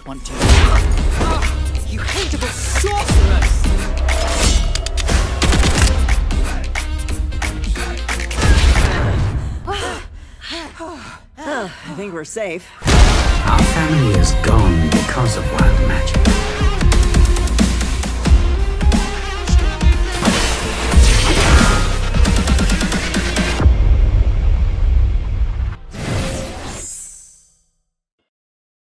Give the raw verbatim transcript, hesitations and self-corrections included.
want to. You hateable sorcerers! I think we're safe. Our family is gone because of one.